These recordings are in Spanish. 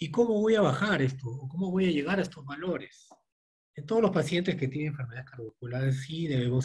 ¿Y cómo voy a bajar esto? ¿O cómo voy a llegar a estos valores? En todos los pacientes que tienen enfermedades cardiovasculares sí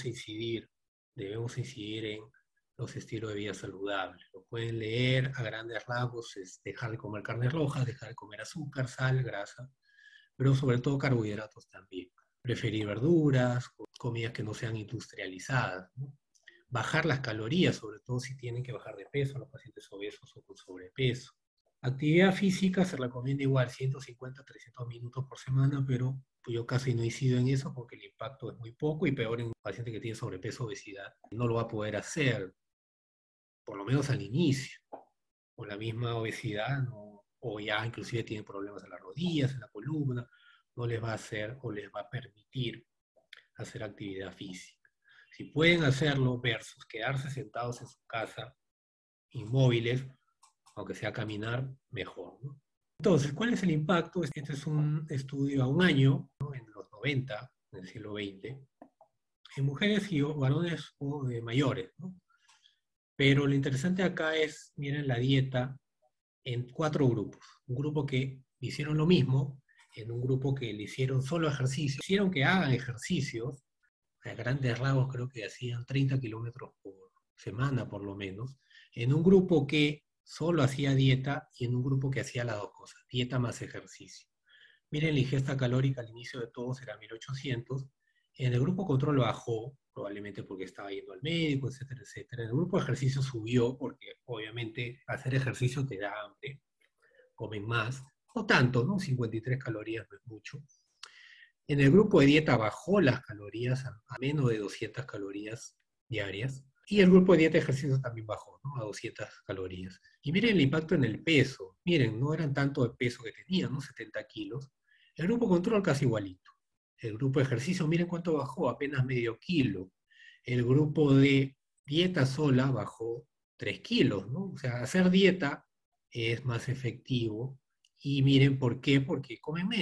debemos incidir en los estilos de vida saludables. Lo pueden leer a grandes rasgos, es dejar de comer carnes rojas, dejar de comer azúcar, sal, grasa, pero sobre todo carbohidratos también. Preferir verduras, comidas que no sean industrializadas, ¿no? Bajar las calorías, sobre todo si tienen que bajar de peso, los pacientes obesos o con sobrepeso. Actividad física se recomienda igual 150 a 300 minutos por semana, pero yo casi no incido en eso porque el impacto es muy poco y peor en un paciente que tiene sobrepeso o obesidad. No lo va a poder hacer, por lo menos al inicio. Con la misma obesidad, no, o ya inclusive tienen problemas en las rodillas, en la columna, no les va a hacer o les va a permitir hacer actividad física. Si pueden hacerlo versus quedarse sentados en su casa, inmóviles, aunque sea caminar, mejor, ¿no? Entonces, ¿cuál es el impacto? Este es un estudio a un año, ¿no? En los 90, en el siglo XX, en mujeres y varones mayores, ¿no? Pero lo interesante acá es, miren la dieta en cuatro grupos. Un grupo que hicieron lo mismo, en un grupo que le hicieron solo ejercicio, hicieron que hagan ejercicios, a grandes rasgos creo que hacían 30 kilómetros por semana por lo menos, en un grupo que solo hacía dieta y en un grupo que hacía las dos cosas, dieta más ejercicio. Miren, la ingesta calórica al inicio de todos era 1800, en el grupo control bajó, probablemente porque estaba yendo al médico, etcétera, etcétera. En el grupo de ejercicio subió porque obviamente hacer ejercicio te da hambre, comen más, no tanto, ¿no? 53 calorías no es mucho. En el grupo de dieta bajó las calorías a menos de 200 calorías diarias. Y el grupo de dieta de ejercicio también bajó, ¿no? A 200 calorías. Y miren el impacto en el peso. Miren, no eran tanto de peso que tenían, ¿no? 70 kilos. El grupo control casi igualito. El grupo de ejercicio, miren cuánto bajó, apenas medio kilo. El grupo de dieta sola bajó 3 kilos, ¿no? O sea, hacer dieta es más efectivo. Y miren por qué, porque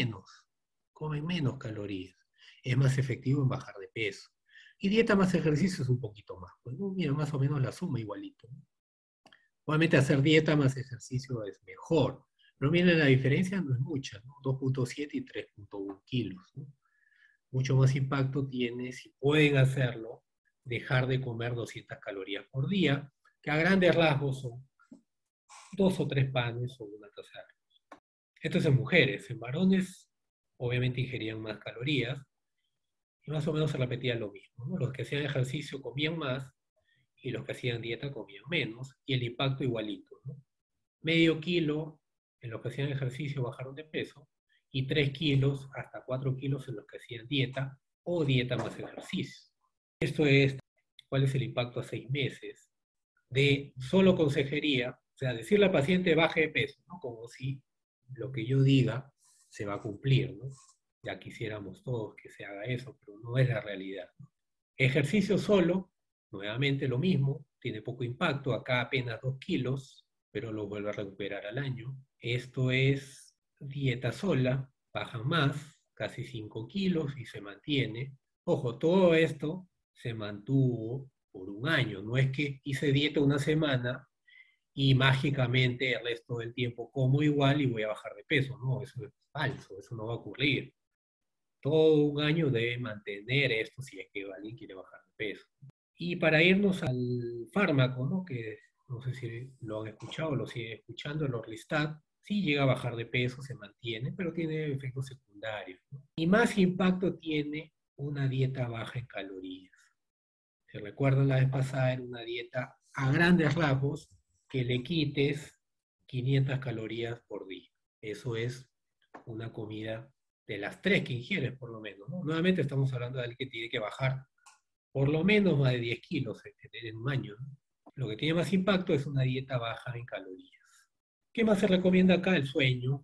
comen menos calorías. Es más efectivo en bajar de peso. Y dieta más ejercicio es un poquito más. Pues, ¿no? Mira, más o menos la suma igualito, ¿no? Obviamente hacer dieta más ejercicio es mejor. Pero miren, la diferencia no es mucha, ¿no? 2,7 y 3,1 kilos, ¿no? Mucho más impacto tiene, si pueden hacerlo, dejar de comer 200 calorías por día, que a grandes rasgos son dos o tres panes o una taza de arroz. Esto es en mujeres. En varones, obviamente ingerían más calorías, y más o menos se repetía lo mismo, ¿no? Los que hacían ejercicio comían más y los que hacían dieta comían menos y el impacto igualito, ¿no? Medio kilo en los que hacían ejercicio bajaron de peso y 3 kilos hasta 4 kilos en los que hacían dieta o dieta más ejercicio. Esto es cuál es el impacto a 6 meses de solo consejería, o sea, decirle al paciente baje de peso, ¿no? Como si lo que yo diga se va a cumplir, ¿no? Ya quisiéramos todos que se haga eso, pero no es la realidad, ¿no? Ejercicio solo, nuevamente lo mismo, tiene poco impacto, acá apenas 2 kilos, pero lo vuelve a recuperar al año. Esto es dieta sola, baja más, casi 5 kilos y se mantiene. Ojo, todo esto se mantuvo por un año, no es que hice dieta una semana y mágicamente el resto del tiempo como igual y voy a bajar de peso, no, eso es falso, eso no va a ocurrir. Todo un año debe mantener esto si es que alguien quiere bajar de peso. Y para irnos al fármaco, ¿no? Que no sé si lo han escuchado o lo siguen escuchando, el Orlistat, sí llega a bajar de peso, se mantiene, pero tiene efectos secundarios, ¿no? Y más impacto tiene una dieta baja en calorías. Si recuerdan la vez pasada, era una dieta a grandes rasgos que le quites 500 calorías por día. Eso es una comida de las tres que ingieres, por lo menos, ¿no? Nuevamente estamos hablando de alguien que tiene que bajar por lo menos más de 10 kilos en un año, ¿no? Lo que tiene más impacto es una dieta baja en calorías. ¿Qué más se recomienda acá? El sueño,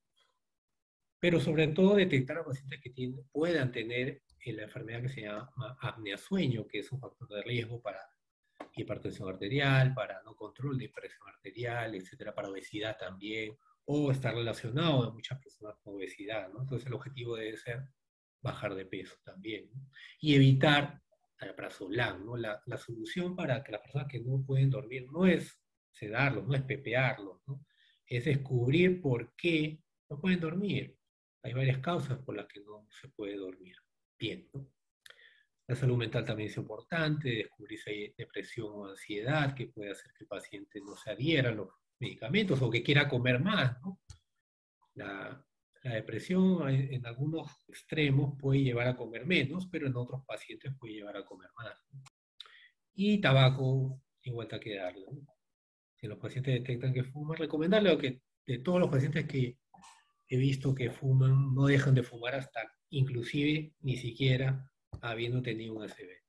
pero sobre todo detectar a pacientes que puedan tener la enfermedad que se llama apnea sueño, que es un factor de riesgo para hipertensión arterial, para no control de presión arterial, etcétera, para obesidad también, o está relacionado a muchas personas con obesidad, ¿no? Entonces el objetivo debe ser bajar de peso también, ¿no? Y evitar alprazolam, ¿no? La solución para que las personas que no pueden dormir no es sedarlos, no es pepearlos, ¿no? Es descubrir por qué no pueden dormir. Hay varias causas por las que no se puede dormir bien, ¿no? La salud mental también es importante, descubrir si hay depresión o ansiedad que puede hacer que el paciente no se adhiera a los medicamentos o que quiera comer más, ¿no? La, la depresión en algunos extremos puede llevar a comer menos, pero en otros pacientes puede llevar a comer más. Y tabaco, igual hay que darle, ¿no? Si los pacientes detectan que fuman, recomendarle a que de todos los pacientes que he visto que fuman, no dejan de fumar hasta inclusive ni siquiera habiendo tenido un ACV.